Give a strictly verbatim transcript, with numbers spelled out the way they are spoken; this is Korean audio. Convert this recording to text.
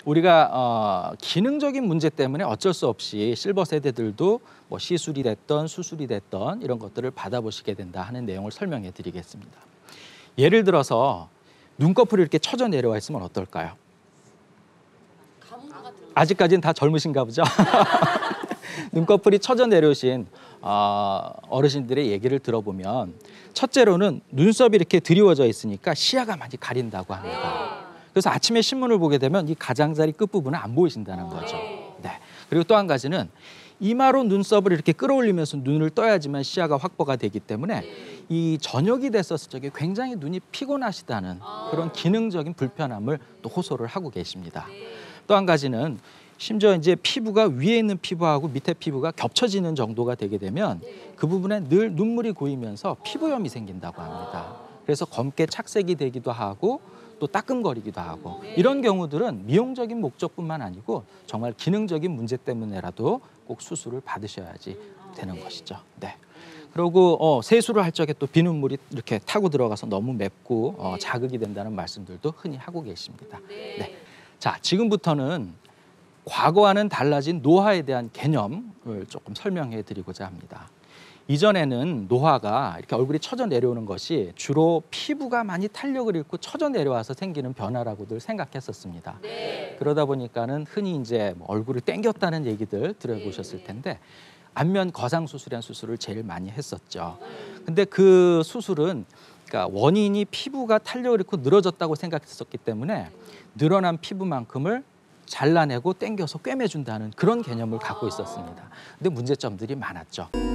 우리가 어, 기능적인 문제 때문에 어쩔 수 없이 실버 세대들도 뭐 시술이 됐던 수술이 됐던 이런 것들을 받아보시게 된다 하는 내용을 설명해 드리겠습니다. 예를 들어서 눈꺼풀이 이렇게 처져 내려와 있으면 어떨까요? 아직까지는 다 젊으신가 보죠? 눈꺼풀이 처져 내려오신 어, 어르신들의 얘기를 들어보면 첫째로는 눈썹이 이렇게 드리워져 있으니까 시야가 많이 가린다고 합니다. 그래서 아침에 신문을 보게 되면 이 가장자리 끝부분은 안 보이신다는 거죠. 네. 그리고 또 한 가지는 이마로 눈썹을 이렇게 끌어올리면서 눈을 떠야지만 시야가 확보가 되기 때문에 이 저녁이 됐었을 적에 굉장히 눈이 피곤하시다는 그런 기능적인 불편함을 또 호소를 하고 계십니다. 또 한 가지는 심지어 이제 피부가 위에 있는 피부하고 밑에 피부가 겹쳐지는 정도가 되게 되면 그 부분에 늘 눈물이 고이면서 피부염이 생긴다고 합니다. 그래서 검게 착색이 되기도 하고 또 따끔거리기도 하고 이런 경우들은 미용적인 목적뿐만 아니고 정말 기능적인 문제 때문에라도 꼭 수술을 받으셔야지 되는 것이죠. 네. 그리고 어, 세수를 할 적에 또 비눗물이 이렇게 타고 들어가서 너무 맵고 어, 자극이 된다는 말씀들도 흔히 하고 계십니다. 네. 자, 지금부터는 과거와는 달라진 노화에 대한 개념을 조금 설명해 드리고자 합니다. 이전에는 노화가 이렇게 얼굴이 처져 내려오는 것이 주로 피부가 많이 탄력을 잃고 처져 내려와서 생기는 변화라고들 생각했었습니다. 네. 그러다 보니까는 흔히 이제 뭐 얼굴을 땡겼다는 얘기들 들어보셨을 텐데 안면 거상 수술이라는 수술을 제일 많이 했었죠. 근데 그 수술은 그러니까 원인이 피부가 탄력을 잃고 늘어졌다고 생각했었기 때문에 늘어난 피부만큼을 잘라내고 땡겨서 꿰매준다는 그런 개념을 갖고 있었습니다. 근데 문제점들이 많았죠.